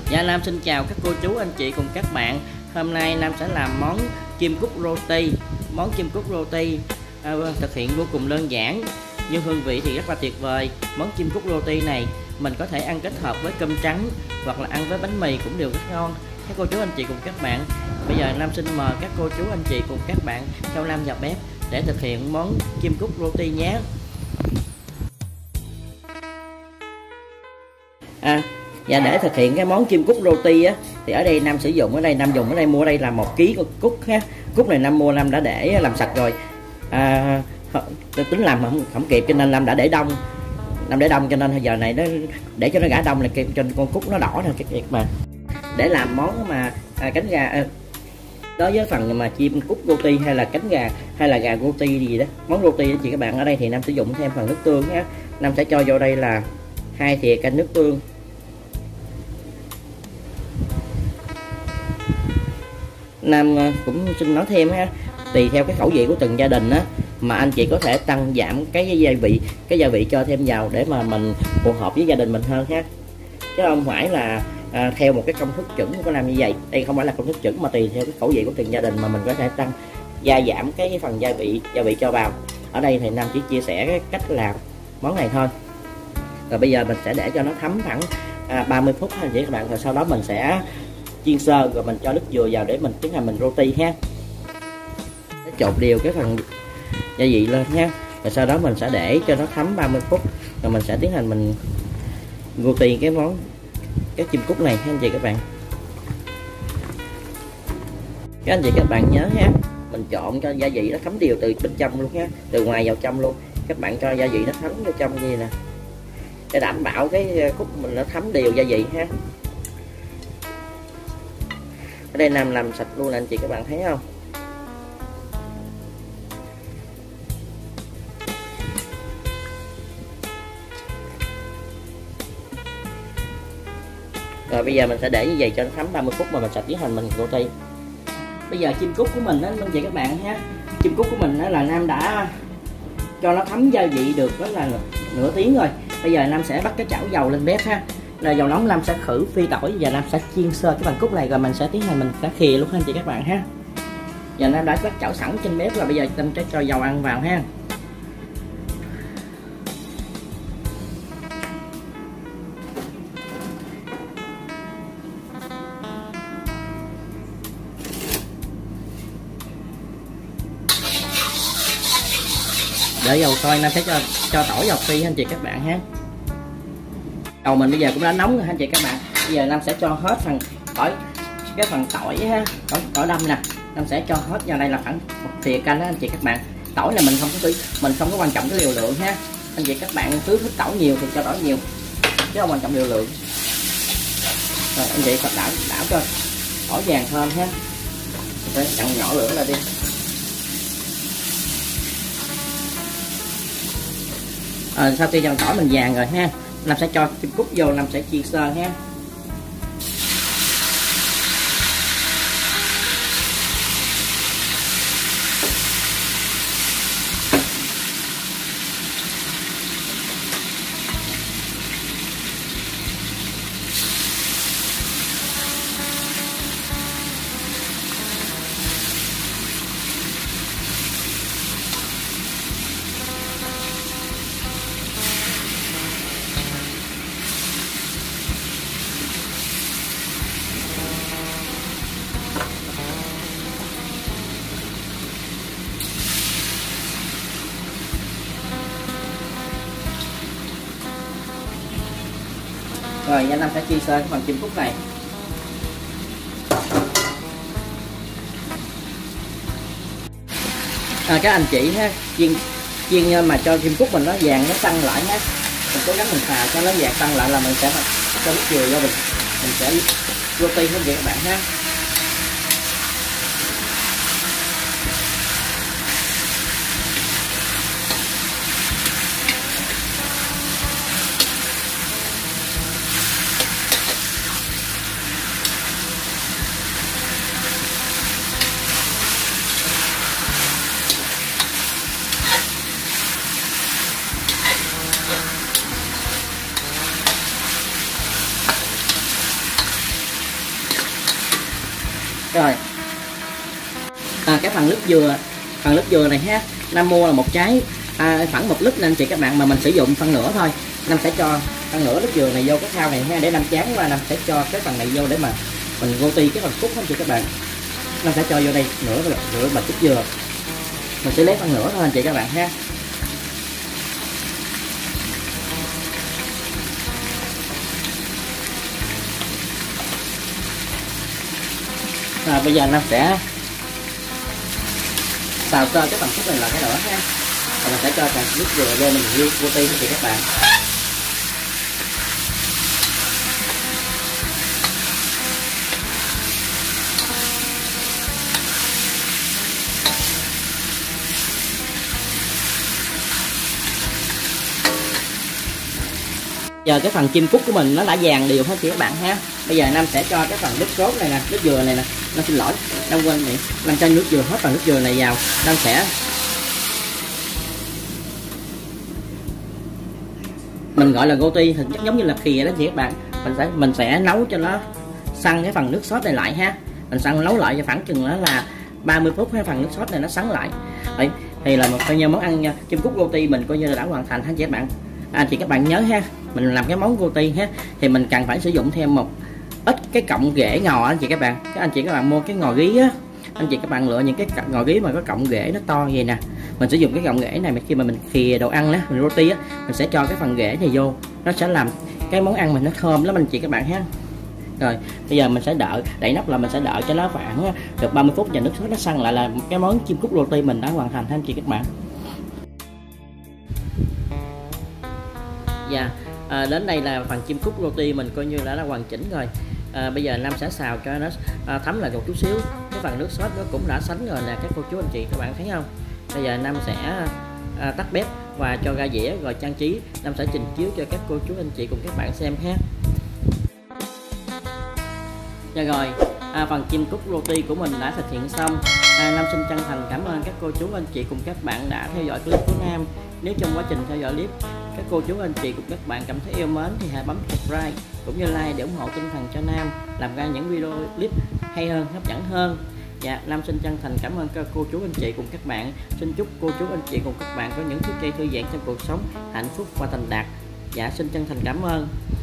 Dạ, Nam xin chào các cô chú, anh chị cùng các bạn. Hôm nay Nam sẽ làm món chim cút roti. Món chim cút roti thực hiện vô cùng đơn giản nhưng hương vị thì rất là tuyệt vời. Món chim cút roti này mình có thể ăn kết hợp với cơm trắng hoặc là ăn với bánh mì cũng đều rất ngon. Các cô chú, anh chị cùng các bạn, bây giờ Nam xin mời các cô chú, anh chị cùng các bạn theo Nam vào bếp để thực hiện món chim cút roti nhé. Và để thực hiện cái món chim cút roti á, thì ở đây Nam sử dụng mua ở đây là 1 kg cút ha. Cút này Nam mua, Nam đã để làm sạch rồi. Tính làm không kịp cho nên Nam đã để đông. Nam để đông cho nên giờ này nó để cho nó gã đông là kịp cho con cút nó đỏ nè các bạn. Để làm món mà cánh gà đối với phần mà chim cút roti hay là cánh gà hay là gà roti gì đó, món roti đó chị các bạn, ở đây thì Nam sử dụng thêm phần nước tương nhé. Nam sẽ cho vô đây là 2 thìa canh nước tương. Nam cũng xin nói thêm ha, tùy theo cái khẩu vị của từng gia đình á mà anh chị có thể tăng giảm cái gia vị cho thêm vào để mà mình phù hợp với gia đình mình hơn ha, chứ không phải là theo một cái công thức chuẩn của Nam như vậy. Đây không phải là công thức chuẩn mà tùy theo cái khẩu vị của từng gia đình mà mình có thể tăng giảm cái phần gia vị cho vào. Ở đây thì Nam chỉ chia sẻ cái cách làm món này thôi. Rồi bây giờ mình sẽ để cho nó thấm khoảng 30 phút anh chị các bạn, rồi sau đó mình sẽ chiên sơ rồi mình cho nước dừa vào để mình tiến hành mình roti ha. Trộn đều cái phần gia vị lên ha, rồi sau đó mình sẽ để cho nó thấm 30 phút rồi mình sẽ tiến hành mình roti cái món chim cút này ha anh chị các bạn. Các anh chị các bạn nhớ ha, mình trộn cho gia vị nó thấm đều từ bên trong luôn ha, từ ngoài vào trong luôn. Các bạn cho gia vị nó thấm vô trong như nè để đảm bảo cái cút mình nó thấm đều gia vị ha. Ở đây Nam làm sạch luôn anh chị các bạn thấy không? Rồi bây giờ mình sẽ để như vậy cho nó thấm 30 phút mà mình sẽ tiến hành mình roti. Bây giờ chim cút của mình đó anh chị các bạn ha, chim cút của mình đó là Nam đã cho nó thấm gia vị được đó là nửa tiếng rồi. Bây giờ Nam sẽ bắt cái chảo dầu lên bếp ha, là dầu nóng Nam sẽ khử phi tỏi và Nam sẽ chiên sơ cái phần cút này rồi mình sẽ tiến hành mình sẽ khìa luôn anh chị các bạn ha. Giờ Nam đã bắt chảo sẵn trên bếp, là bây giờ Nam sẽ cho dầu ăn vào ha. Để dầu sôi Nam sẽ cho tỏi vào phi anh chị các bạn ha. Dầu mình bây giờ cũng đã nóng rồi anh chị các bạn. Bây giờ Nam sẽ cho hết phần tỏi ha, tỏi đâm nè, Nam sẽ cho hết vào đây là khoảng 1 thìa canh đó anh chị các bạn. Tỏi này mình không có quan trọng cái liều lượng ha. Anh chị các bạn cứ thích tỏi nhiều thì cho tỏi nhiều chứ không quan trọng liều lượng. Rồi anh chị đảo cho tỏi vàng thơm ha. Rồi chặn nhỏ lửa là đi. Sau khi cho tỏi mình vàng rồi ha, Nam sẽ cho chim cút vô, Nam sẽ chiên sơ ha. Rồi nha, Nam sẽ chiên sơ cái phần chim cút này. Các anh chị ha, chiên mà cho chim cút mình nó vàng nó săn lại ha. Mình cố gắng mình xào cho nó vàng săn lại là mình sẽ cho nước dừa vô, mình sẽ roti hết vậy các bạn ha. Rồi cái phần nước dừa này ha, Nam mua là một trái khoảng 1 lít nên chị các bạn, mà mình sử dụng phân nửa thôi. Nam sẽ cho phân nửa nước dừa này vô cái thau này ha, để Nam chán qua Nam sẽ cho cái phần này vô để mà mình rô ti cái phần cúc anh chị các bạn. Nam sẽ cho vô đây nửa bịch nước dừa, mình sẽ lấy phân nửa thôi anh chị các bạn ha. Bây giờ Nam sẽ xào sơ cái phần cúc này là cái nữa ha, và mình sẽ cho phần nước dừa vô mình rô ti cho các bạn. Giờ cái phần chim cút của mình nó đã vàng đều hết chị các bạn ha. Bây giờ Nam sẽ cho cái phần nước sốt này nè, nước dừa này nè, Nam xin lỗi, Nam quên này, Nam cho nước dừa, hết phần nước dừa này vào, Nam sẽ mình gọi là roti, thực chất giống như là khìa đó chị các bạn. Mình sẽ nấu cho nó săn cái phần nước sốt này lại ha. Mình săn nấu lại cho khoảng chừng đó là 30 phút cái phần nước sốt này nó sắn lại. Đấy, thì là một coi như món ăn chim cút roti mình coi như là đã hoàn thành ha chị các bạn. Anh chị các bạn nhớ ha, mình làm cái món roti ha thì mình cần phải sử dụng thêm một ít cái cọng rễ ngò anh chị các bạn. Các anh chị các bạn mua cái ngò rí á, anh chị các bạn lựa những cái ngò rí mà có cọng rễ nó to vậy nè, mình sử dụng cái cọng rễ này mà khi mà mình khìa đồ ăn á, mình roti á, mình sẽ cho cái phần rễ này vô, nó sẽ làm cái món ăn mình nó thơm lắm anh chị các bạn ha. Rồi bây giờ mình sẽ đậy nắp là mình sẽ đợi cho nó khoảng được 30 phút và nước sốt nó săn lại là cái món chim cút roti mình đã hoàn thành ha anh chị các bạn. Dạ, đến đây là phần chim cút roti mình coi như đã hoàn chỉnh rồi. Bây giờ Nam sẽ xào cho nó thấm lại một chút xíu. Cái phần nước sốt nó cũng đã sánh rồi nè các cô chú anh chị các bạn thấy không. Bây giờ Nam sẽ tắt bếp và cho ra dĩa rồi trang trí. Nam sẽ trình chiếu cho các cô chú anh chị cùng các bạn xem ha. Dạ rồi, phần chim cút roti của mình đã thực hiện xong. Nam xin chân thành cảm ơn các cô chú anh chị cùng các bạn đã theo dõi clip của Nam. Nếu trong quá trình theo dõi clip các cô chú anh chị cùng các bạn cảm thấy yêu mến thì hãy bấm subscribe cũng như like để ủng hộ tinh thần cho Nam làm ra những video clip hay hơn, hấp dẫn hơn. Dạ, Nam xin chân thành cảm ơn các cô chú anh chị cùng các bạn. Xin chúc cô chú anh chị cùng các bạn có những phút giây thư giãn trong cuộc sống, hạnh phúc và thành đạt. Dạ, xin chân thành cảm ơn.